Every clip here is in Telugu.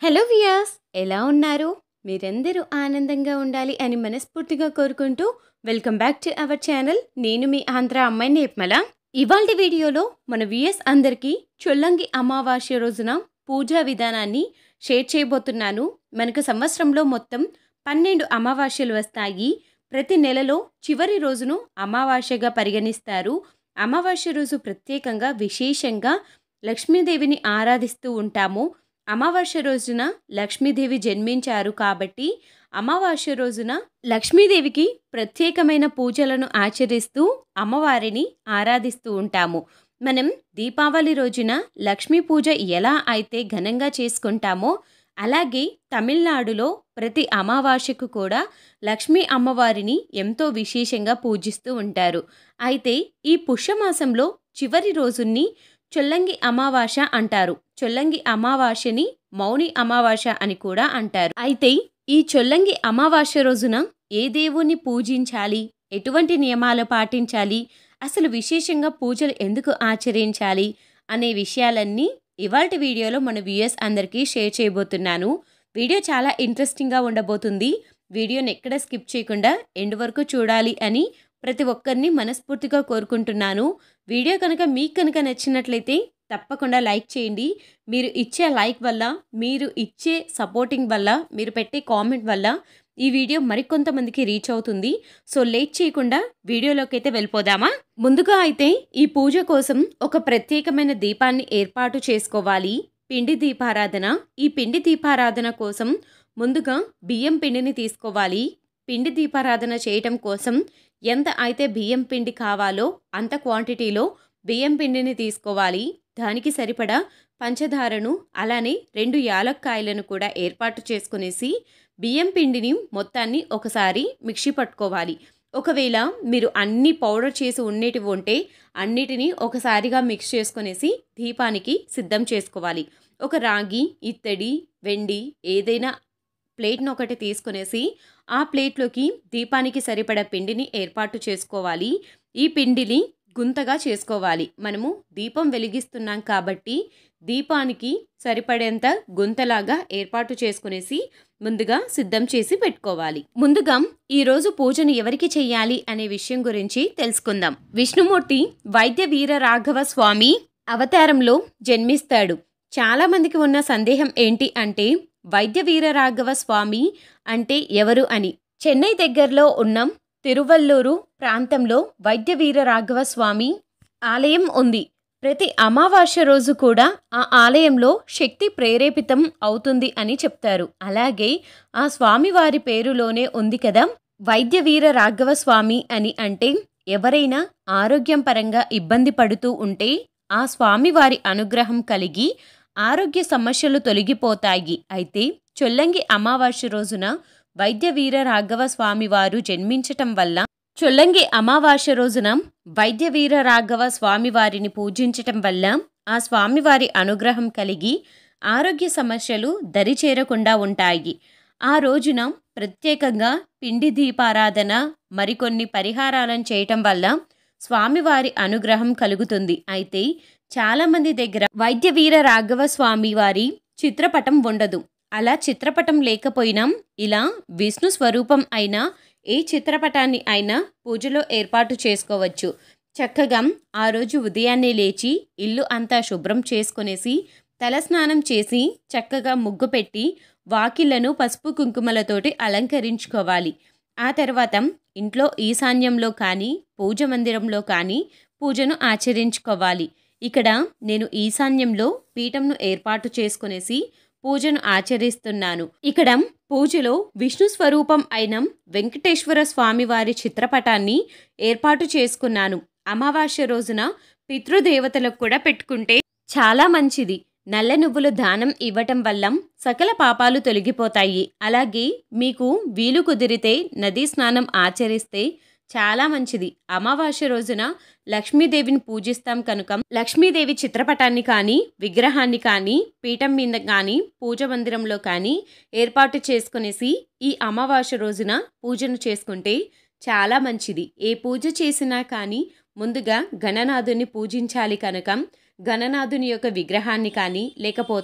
హలో వియాస్, ఎలా ఉన్నారు? మీరందరూ ఆనందంగా ఉండాలి అని మనస్ఫూర్తిగా కోరుకుంటూ welcome back to our channel. నేను మీ ఆంధ్ర అమ్మాయి నేప్మల. ఇవాల్టి వీడియోలో మన వియాస్ అందరికీ చొల్లంగి అమావాస్య రోజున పూజా విధానాన్ని షేర్ చేయబోతున్నాను. మనకు సంవత్సరంలో మొత్తం 12 అమావాస్యలు వస్తాయి. ప్రతి నెలలో చివరి రోజును అమావాస్యగా పరిగణిస్తారు. అమావాస్య రోజు ప్రత్యేకంగా విశేషంగా లక్ష్మీదేవిని ఆరాధిస్తూ ఉంటాము. అమావాస్య రోజున లక్ష్మీదేవి జన్మించారు కాబట్టి అమావాస్య రోజున లక్ష్మీదేవికి ప్రత్యేకమైన పూజలను ఆచరిస్తూ అమ్మవారిని ఆరాధిస్తూ ఉంటాము. మనం దీపావళి రోజున లక్ష్మీ పూజ ఎలా అయితే ఘనంగా చేసుకుంటామో అలాగే తమిళనాడులో ప్రతి అమావాస్యకు కూడా లక్ష్మీ అమ్మవారిని ఎంతో విశేషంగా పూజిస్తూ ఉంటారు. అయితే ఈ పుష్యమాసంలో చివరి రోజుని చొల్లంగి అమావాస్య అంటారు. చొల్లంగి అమావాస్యని మౌని అమావాస్య అని కూడా అంటారు. అయితే ఈ చొల్లంగి అమావాస్య రోజున ఏ దేవుణ్ణి పూజించాలి, ఎటువంటి నియమాలు పాటించాలి, అసలు విశేషంగా పూజలు ఎందుకు ఆచరించాలి అనే విషయాలన్నీ ఇవాల్టి వీడియోలో మన వ్యూయర్స్ అందరికీ షేర్ చేయబోతున్నాను. వీడియో చాలా ఇంట్రెస్టింగ్గా ఉండబోతుంది. వీడియోని ఎక్కడ స్కిప్ చేయకుండా ఎండ్ వరకు చూడాలి అని ప్రతి ఒక్కరిని మనస్ఫూర్తిగా కోరుకుంటున్నాను. వీడియో కనుక మీకు నచ్చినట్లయితే తప్పకుండా లైక్ చేయండి. మీరు ఇచ్చే లైక్ వల్ల, మీరు ఇచ్చే సపోర్టింగ్ వల్ల, మీరు పెట్టే కామెంట్ వల్ల ఈ వీడియో మరికొంతమందికి రీచ్ అవుతుంది. సో లేట్ చేయకుండా వీడియోలోకి అయితే వెళ్ళిపోదామా? ముందుగా అయితే ఈ పూజ కోసం ఒక ప్రత్యేకమైన దీపాన్ని ఏర్పాటు చేసుకోవాలి. పిండి దీపారాధన. ఈ పిండి దీపారాధన కోసం ముందుగా బియ్యం పిండిని తీసుకోవాలి. పిండి దీపారాధన చేయటం కోసం ఎంత అయితే బియ్యం పిండి కావాలో అంత క్వాంటిటీలో బియ్యం పిండిని తీసుకోవాలి. దానికి సరిపడా పంచదారను అలానే 2 యాలక్కాయలను కూడా ఏర్పాటు చేసుకునేసి బియ్యం పిండిని మొత్తాన్ని ఒకసారి మిక్సీ పట్టుకోవాలి. ఒకవేళ మీరు అన్ని పౌడర్ చేసి ఉండేటివి ఉంటే అన్నిటినీ ఒకసారిగా మిక్స్ చేసుకునేసి దీపానికి సిద్ధం చేసుకోవాలి. ఒక రాగి, ఇత్తడి, వెండి ఏదైనా ప్లేట్ను ఒకటి తీసుకునేసి ఆ ప్లేట్లోకి దీపానికి సరిపడ పిండిని ఏర్పాటు చేసుకోవాలి. ఈ పిండిని గుంతగా చేసుకోవాలి. మనము దీపం వెలిగిస్తున్నాం కాబట్టి దీపానికి సరిపడేంత గుంతలాగా ఏర్పాటు చేసుకునేసి ముందుగా సిద్ధం చేసి పెట్టుకోవాలి. ముందుగా ఈరోజు పూజను ఎవరికి చెయ్యాలి అనే విషయం గురించి తెలుసుకుందాం. విష్ణుమూర్తి వైద్య వీర రాఘవ స్వామి అవతారంలో జన్మిస్తాడు. చాలా మందికి ఉన్న సందేహం ఏంటి అంటే వైద్య వీర రాఘవ స్వామి అంటే ఎవరు అని. చెన్నై దగ్గరలో ఉన్న తిరువల్లూరు ప్రాంతంలో వైద్య వీర రాఘవ స్వామి ఆలయం ఉంది. ప్రతి అమావాస్య రోజు కూడా ఆ ఆలయంలో శక్తి ప్రేరేపితం అవుతుంది అని చెప్తారు. అలాగే ఆ స్వామి వారి పేరులోనే ఉంది కదా వైద్య వీర రాఘవ స్వామి అని. అంటే ఎవరైనా ఆరోగ్యం పరంగా ఇబ్బంది పడుతూ ఉంటే ఆ స్వామి వారి అనుగ్రహం కలిగి ఆరోగ్య సమస్యలు తొలగిపోతాయి. అయితే చొల్లంగి అమావాస్య రోజున వైద్య వీర రాఘవ స్వామి వారు జన్మించటం వల్ల చొల్లంగి అమావాస్య రోజున వైద్య వీర రాఘవ స్వామి వారిని పూజించటం వల్ల ఆ స్వామివారి అనుగ్రహం కలిగి ఆరోగ్య సమస్యలు దరిచేరకుండా ఉంటాయి. ఆ రోజున ప్రత్యేకంగా పిండి దీపారాధన మరికొన్ని పరిహారాలను చేయటం వల్ల స్వామివారి అనుగ్రహం కలుగుతుంది. అయితే చాలామంది దగ్గర వైద్య వీర రాఘవ స్వామి వారి చిత్రపటం ఉండదు. అలా చిత్రపటం లేకపోయినా ఇలా విష్ణు స్వరూపం అయినా ఏ చిత్రపటాన్ని అయినా పూజలో ఏర్పాటు చేసుకోవచ్చు. చక్కగా ఆ రోజు ఉదయాన్నే లేచి ఇల్లు అంతా శుభ్రం చేసుకునేసి తలస్నానం చేసి చక్కగా ముగ్గు పెట్టి వాకిళ్లను పసుపు కుంకుమలతోటి అలంకరించుకోవాలి. ఆ తర్వాత ఇంట్లో ఈశాన్యంలో కానీ పూజ మందిరంలో కానీ పూజను ఆచరించుకోవాలి. ఇక్కడ నేను ఈశాన్యంలో పీఠంను ఏర్పాటు చేసుకునేసి పూజను ఆచరిస్తున్నాను. ఇక్కడ పూజలో విష్ణు స్వరూపం అయిన వెంకటేశ్వర స్వామి వారి చిత్రపటాన్ని ఏర్పాటు చేసుకున్నాను. అమావాస్య రోజున పితృదేవతలకు కూడా పెట్టుకుంటే చాలా మంచిది. నల్ల నువ్వులు దానం ఇవ్వటం వల్ల సకల పాపాలు తొలగిపోతాయి. అలాగే మీకు వీలు కుదిరితే నదీ స్నానం ఆచరిస్తే చాలా మంచిది. అమావాస్య రోజున లక్ష్మీదేవిని పూజిస్తాం కనుక లక్ష్మీదేవి చిత్రపటాన్ని కానీ విగ్రహాన్ని కానీ పీఠం మీద కానీ పూజ మందిరంలో కానీ ఏర్పాటు చేసుకునేసి ఈ అమావాస్య రోజున పూజను చేసుకుంటే చాలా మంచిది. ఏ పూజ చేసినా కానీ ముందుగా గణనాథుని పూజించాలి కనుక గణనాథుని యొక్క విగ్రహాన్ని కానీ లేకపోతే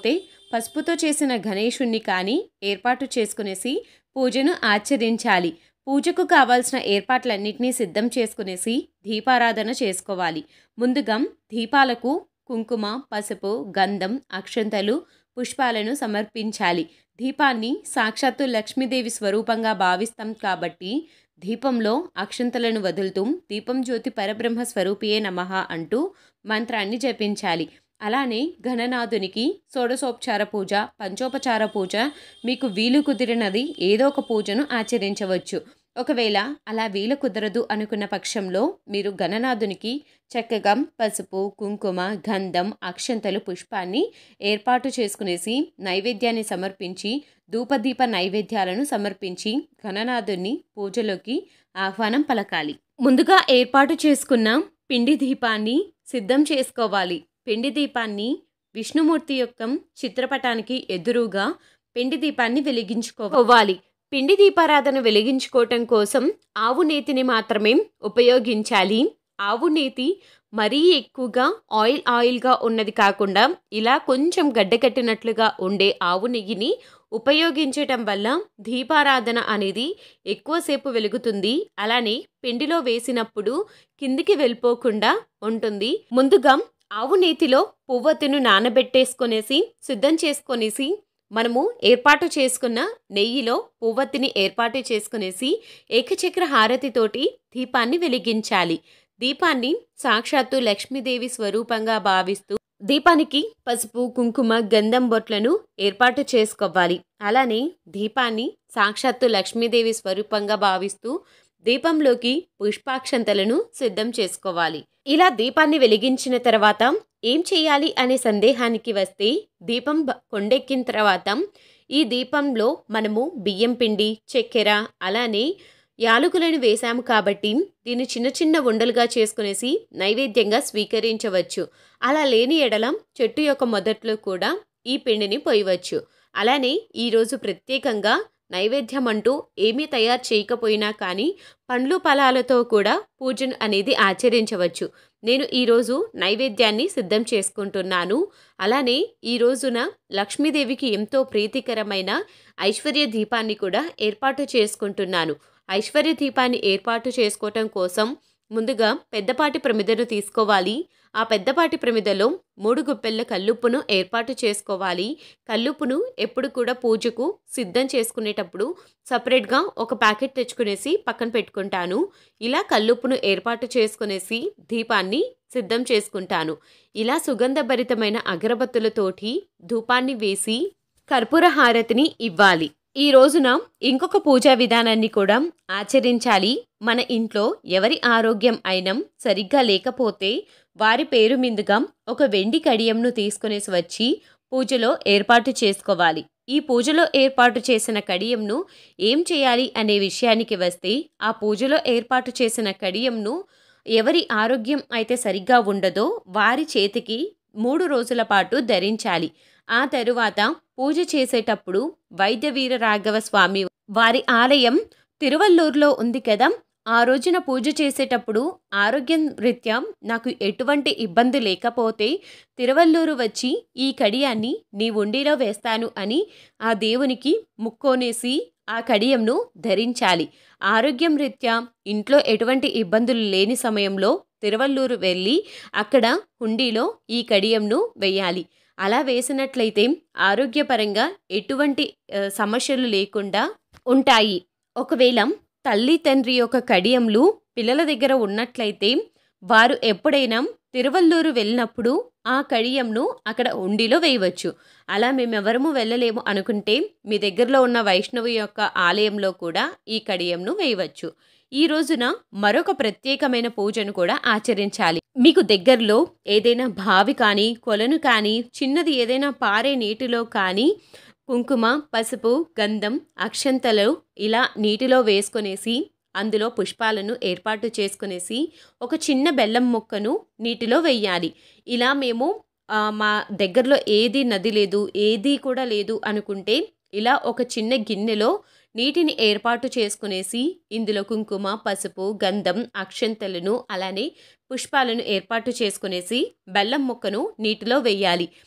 పసుపుతో చేసిన గణేశుణ్ణి కానీ ఏర్పాటు చేసుకునేసి పూజను ఆచరించాలి. పూజకు కావాల్సిన ఏర్పాట్లన్నిటినీ సిద్ధం చేసుకునేసి దీపారాధన చేసుకోవాలి. ముందుగా దీపాలకు కుంకుమ, పసుపు, గంధం, అక్షంతలు, పుష్పాలను సమర్పించాలి. దీపాన్ని సాక్షాత్తు లక్ష్మీదేవి స్వరూపంగా భావిస్తాం కాబట్టి దీపంలో అక్షంతలను వదులుతూ దీపం జ్యోతి పరబ్రహ్మ స్వరూపియే నమః అంటూ మంత్రాన్ని జపించాలి. అలానే గణనాథునికి షోడశోపచార పూజ, పంచోపచార పూజ, మీకు వీలు కుదిరినది ఏదో ఒక పూజను ఆచరించవచ్చు. ఒకవేళ అలా వీలు కుదరదు అనుకున్న పక్షంలో మీరు గణనాథునికి చక్కగా పసుపు, కుంకుమ, గంధం, అక్షంతలు, పుష్పాన్ని ఏర్పాటు చేసుకునేసి నైవేద్యాన్ని సమర్పించి ధూపదీప నైవేద్యాలను సమర్పించి గణనాథుని పూజలోకి ఆహ్వానం పలకాలి. ముందుగా ఏర్పాటు చేసుకున్న పిండి దీపాన్ని సిద్ధం చేసుకోవాలి. పిండి దీపాన్ని విష్ణుమూర్తి యొక్క చిత్రపటానికి ఎదురుగా పిండి దీపాన్ని వెలిగించుకోవాలి. పిండి దీపారాధన వెలిగించుకోవటం కోసం ఆవు నేతిని మాత్రమే ఉపయోగించాలి. ఆవు నేతి మరీ ఎక్కువగా ఆయిల్గా ఉన్నది కాకుండా ఇలా కొంచెం గడ్డకట్టినట్లుగా ఉండే ఆవు నెయ్యిని ఉపయోగించటం వల్ల దీపారాధన అనేది ఎక్కువసేపు వెలుగుతుంది. అలానే పిండిలో వేసినప్పుడు కిందికి వెళ్ళిపోకుండా ఉంటుంది. ముందుగా ఆవు నేతిలో పువ్వొత్తును నానబెట్టేసుకొనేసి సిద్ధం చేసుకొనేసి మనము ఏర్పాటు చేసుకున్న నెయ్యిలో పువ్వొత్తిని ఏర్పాటు చేసుకునేసి ఏకచక్ర హారతితోటి దీపాన్ని వెలిగించాలి. దీపాన్ని సాక్షాత్తు లక్ష్మీదేవి స్వరూపంగా భావిస్తూ దీపానికి పసుపు, కుంకుమ, గంధం బొట్లను ఏర్పాటు చేసుకోవాలి. అలానే దీపాన్ని సాక్షాత్తు లక్ష్మీదేవి స్వరూపంగా భావిస్తూ దీపంలోకి పుష్పాక్షంతలను సిద్ధం చేసుకోవాలి. ఇలా దీపాన్ని వెలిగించిన తర్వాత ఏం చేయాలి అనే సందేహానికి వస్తే దీపం కొండెక్కిన తర్వాత ఈ దీపంలో మనము బియ్యం పిండి, చక్కెర, అలానే యాలకులను వేసాము కాబట్టి దీన్ని చిన్న చిన్న ఉండలుగా చేసుకునేసి నైవేద్యంగా స్వీకరించవచ్చు. అలా లేని ఎడల చెట్టు యొక్క మొదట్లో కూడా ఈ పిండిని పోయవచ్చు. అలానే ఈరోజు ప్రత్యేకంగా నైవేద్యం అంటూ ఏమీ తయారు చేయకపోయినా కానీ పండ్లు ఫలాలతో కూడా పూజను అనేది ఆచరించవచ్చు. నేను ఈరోజు నైవేద్యాన్ని సిద్ధం చేసుకుంటున్నాను. అలానే ఈ రోజున లక్ష్మీదేవికి ఎంతో ప్రీతికరమైన ఐశ్వర్య దీపాన్ని కూడా ఏర్పాటు చేసుకుంటున్నాను. ఐశ్వర్య దీపాన్ని ఏర్పాటు చేసుకోవటం కోసం ముందుగా పెద్దపాటి ప్రమిదను తీసుకోవాలి. ఆ పెద్దపాటి ప్రమిదలో 3 గుప్పెళ్ళ కల్లుప్పును ఏర్పాటు చేసుకోవాలి. కల్లుప్పును ఎప్పుడు కూడా పూజకు సిద్ధం చేసుకునేటప్పుడు సపరేట్గా ఒక ప్యాకెట్ తెచ్చుకునేసి పక్కన పెట్టుకుంటాను. ఇలా కల్లుప్పును ఏర్పాటు చేసుకునేసి దీపాన్ని సిద్ధం చేసుకుంటాను. ఇలా సుగంధభరితమైన అగరబత్తులతోటి ధూపాన్ని వేసి కర్పూర హారతిని ఇవ్వాలి. ఈ రోజున ఇంకొక పూజా విధానాన్ని కూడా ఆచరించాలి. మన ఇంట్లో ఎవరి ఆరోగ్యం అయినా సరిగ్గా లేకపోతే వారి పేరు మీదుగా ఒక వెండి కడియంను తీసుకునేసి వచ్చి పూజలో ఏర్పాటు చేసుకోవాలి. ఈ పూజలో ఏర్పాటు చేసిన కడియంను ఏం చేయాలి అనే విషయానికి వస్తే ఆ పూజలో ఏర్పాటు చేసిన కడియంను ఎవరి ఆరోగ్యం అయితే సరిగ్గా ఉండదో వారి చేతికి 3 రోజుల పాటు ధరించాలి. ఆ తరువాత పూజ చేసేటప్పుడు వైద్య వీర రాఘవ స్వామి వారి ఆలయం తిరువల్లూరులో ఉంది కదా, ఆ రోజున పూజ చేసేటప్పుడు ఆరోగ్యం రీత్యా నాకు ఎటువంటి ఇబ్బంది లేకపోతే తిరువల్లూరు వచ్చి ఈ కడియాన్ని నీ ఉండిలో వేస్తాను అని ఆ దేవునికి ముక్కోనేసి ఆ కడియంను ధరించాలి. ఆరోగ్యం రీత్యా ఇంట్లో ఎటువంటి ఇబ్బందులు లేని సమయంలో తిరువల్లూరు వెళ్ళి అక్కడ హుండీలో ఈ కడియంను వేయాలి. అలా వేసినట్లయితే ఆరోగ్యపరంగా ఎటువంటి సమస్యలు లేకుండా ఉంటాయి. ఒకవేళ తల్లి తండ్రి యొక్క కడియంలు పిల్లల దగ్గర ఉన్నట్లయితే వారు ఎప్పుడైనా తిరువల్లూరు వెళ్ళినప్పుడు ఆ కడియంను అక్కడ ఉండిలో వేయవచ్చు. అలా మేమెవరము వెళ్ళలేము అనుకుంటే మీ దగ్గరలో ఉన్న వైష్ణవి యొక్క ఆలయంలో కూడా ఈ కడియంను వేయవచ్చు. ఈ రోజున మరొక ప్రత్యేకమైన పూజను కూడా ఆచరించాలి. మీకు దగ్గరలో ఏదైనా బావి కానీ, కొలను కానీ, చిన్నది ఏదైనా పారే నీటిలో కానీ కుంకుమ, పసుపు, గంధం, అక్షంతలు ఇలా నీటిలో వేసుకొనేసి అందులో పుష్పాలను ఏర్పాటు చేసుకునేసి ఒక చిన్న బెల్లం ముక్కను నీటిలో వెయ్యాలి. ఇలా మేము మా దగ్గరలో ఏది నది లేదు, ఏది కూడా లేదు అనుకుంటే ఇలా ఒక చిన్న గిన్నెలో నీటిని ఏర్పాటు చేసుకునేసి ఇందులో కుంకుమ, పసుపు, గంధం, అక్షంతలను అలానే పుష్పాలను ఏర్పాటు చేసుకునేసి బెల్లం ముక్కను నీటిలో వెయ్యాలి.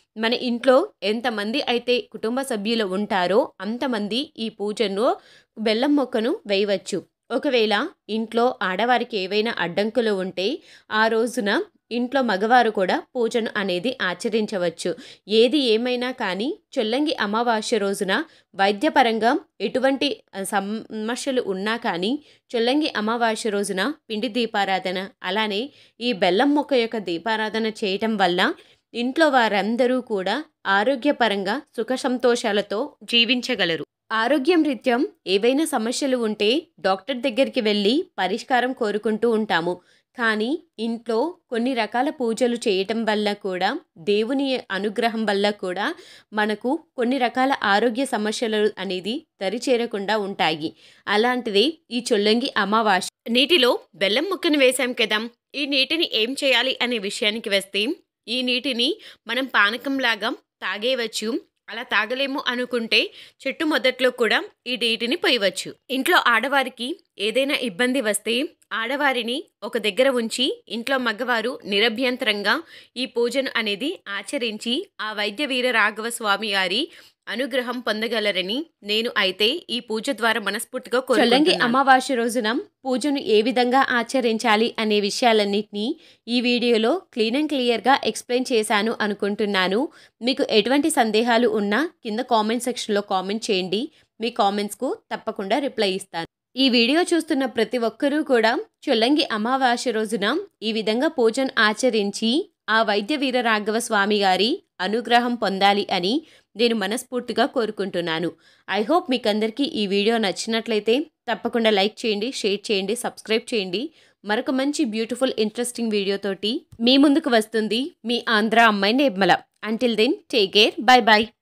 మన ఇంట్లో ఎంతమంది అయితే కుటుంబ సభ్యులు ఉంటారో అంతమంది ఈ పూజను బెల్లం మొక్కను వేయవచ్చు. ఒకవేళ ఇంట్లో ఆడవారికి ఏవైనా అడ్డంకులు ఉంటే ఆ రోజున ఇంట్లో మగవారు కూడా పూజను అనేది ఆచరించవచ్చు. ఏది ఏమైనా కానీ చొల్లంగి అమావాస్య రోజున వైద్యపరంగా ఎటువంటి సమస్యలు ఉన్నా కానీ చొల్లంగి అమావాస్య రోజున పిండి దీపారాధన అలానే ఈ బెల్లం మొక్క యొక్క దీపారాధన చేయటం వల్ల ఇంట్లో వారందరూ కూడా ఆరోగ్యపరంగా సుఖ సంతోషాలతో జీవించగలరు. ఆరోగ్యం రీత్యం ఏవైనా సమస్యలు ఉంటే డాక్టర్ దగ్గరికి వెళ్ళి పరిష్కారం కోరుకుంటూ ఉంటాము. కానీ ఇంట్లో కొన్ని రకాల పూజలు చేయటం వల్ల కూడా దేవుని అనుగ్రహం వల్ల కూడా మనకు కొన్ని రకాల ఆరోగ్య సమస్యలు అనేది దరిచేరకుండా ఉంటాయి. అలాంటిదే ఈ చొల్లంగి అమావాస్య. నీటిలో బెల్లం ముక్కను వేశాం కదా, ఈ నీటిని ఏం చేయాలి అనే విషయానికి వస్తే ఈ నీటిని మనం పానకంలాగా తాగేయవచ్చు. అలా తాగలేము అనుకుంటే చెట్టు మొదట్లో కూడా ఈ నీటిని పోయవచ్చు. ఇంట్లో ఆడవారికి ఏదైనా ఇబ్బంది వస్తే ఆడవారిని ఒక దగ్గర ఉంచి ఇంట్లో మగవారు నిరభ్యంతరంగా ఈ పూజను అనేది ఆచరించి ఆ వైద్య వీర రాఘవ స్వామి గారి అనుగ్రహం పొందగలరని నేను అయితే ఈ పూజ ద్వారా మనస్ఫూర్తిగా చొల్లంగి అమావాస్య రోజున పూజను ఏ విధంగా ఆచరించాలి అనే విషయాలన్నింటినీ ఈ వీడియోలో క్లీన్ అండ్ క్లియర్గా ఎక్స్ప్లెయిన్ చేశాను అనుకుంటున్నాను. మీకు ఎటువంటి సందేహాలు ఉన్నా కింద కామెంట్ సెక్షన్లో కామెంట్ చేయండి. మీ కామెంట్స్కు తప్పకుండా రిప్లై ఇస్తాను. ఈ వీడియో చూస్తున్న ప్రతి ఒక్కరూ కూడా చొల్లంగి అమావాస్య రోజున ఈ విధంగా పూజను ఆచరించి ఆ వైద్య వీర రాఘవ స్వామి గారి అనుగ్రహం పొందాలి అని నేను మనస్ఫూర్తిగా కోరుకుంటున్నాను. ఐ హోప్ మీకు అందరికీ ఈ వీడియో నచ్చినట్లయితే తప్పకుండా లైక్ చేయండి, షేర్ చేయండి, సబ్స్క్రైబ్ చేయండి. మరొక మంచి బ్యూటిఫుల్ ఇంట్రెస్టింగ్ వీడియోతోటి మీ ముందుకు వస్తుంది మీ ఆంధ్ర అమ్మాయి Nirmala. Until then take care, bye by.